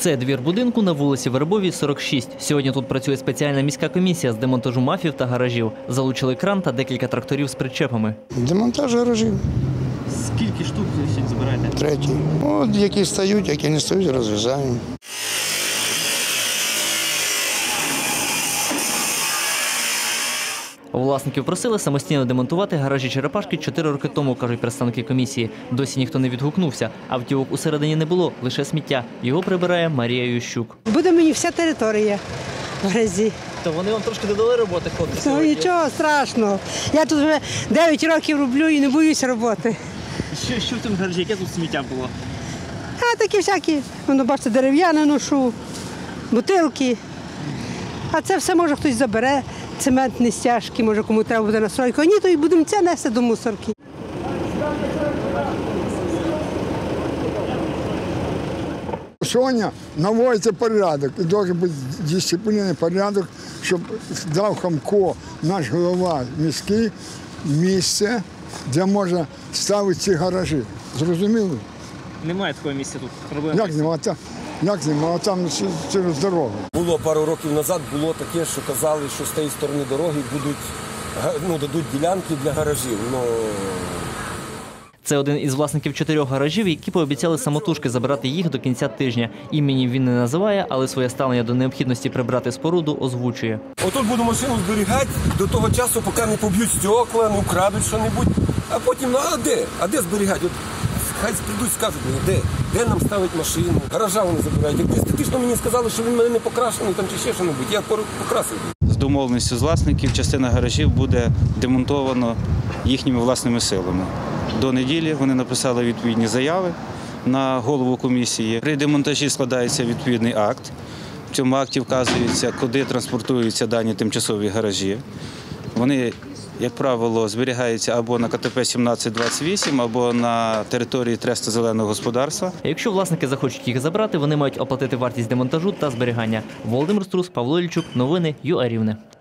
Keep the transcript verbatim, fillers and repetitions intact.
Це двір будинку на вулиці Вербовій, сорок шість. Сьогодні тут працює спеціальна міська комісія з демонтажу мафів та гаражів. Залучили кран та декілька тракторів з причепами. Демонтаж гаражів. Скільки штук сьогодні забираєте? Третій. От які стають, які не стають, розв'язаємо. Власників просили самостійно демонтувати гаражі «Черепашки» чотири роки тому, кажуть представники комісії. Досі ніхто не відгукнувся. Автівок усередині не було, лише сміття. Його прибирає Марія Ющук. Буде мені вся територія в грязі. То вони вам трошки додали роботи, хлопці? Ну нічого страшного. Я тут вже дев'ять років роблю і не боюся роботи. Що, що в цьому гаражі? Яке тут сміття було? А такі всякі, воно бачите, дерев'яне ношу, бутилки. А це все може хтось забере, цементні стяжки, може кому треба буде на стройку. А ні, то і будемо це нести до мусорки. Сьогодні наводиться порядок і має бути дисциплінований порядок, щоб дав Хамко, наш голова міський, місце, де можна ставити ці гаражі. Зрозуміли? Немає такого місця тут. Проблема. Як немає? Як немає? Там через дорогу. Було пару років назад, було таке, що казали, що з тієї сторони дороги будуть, ну, дадуть ділянки для гаражів. Но... Це один із власників чотирьох гаражів, які пообіцяли самотужки забирати їх до кінця тижня. Імені він не називає, але своє ставлення до необхідності прибрати споруду озвучує. Отут буду машину зберігати до того часу, поки не поб'ють стекла, не вкрадуть що-небудь. А потім, ну а де? А де зберігати? От, хай прийдуть, скажуть мені, де? Де нам ставити машину? Гаража вони забирають. Як естетично мені сказали, що він в мене не покрашений там чи ще що-небудь, я покрасив. З домовленістю з власників частина гаражів буде демонтовано їхніми власними силами. До неділі вони написали відповідні заяви на голову комісії. При демонтажі складається відповідний акт. В цьому акті вказується, куди транспортуються дані тимчасові гаражі. Вони, як правило, зберігаються або на ка те пе сімнадцять двадцять вісім, або на території Треста зеленого господарства. Якщо власники захочуть їх забрати, вони мають оплатити вартість демонтажу та зберігання. Володимир Струс, Павло Ільчук, новини ю а Рівне.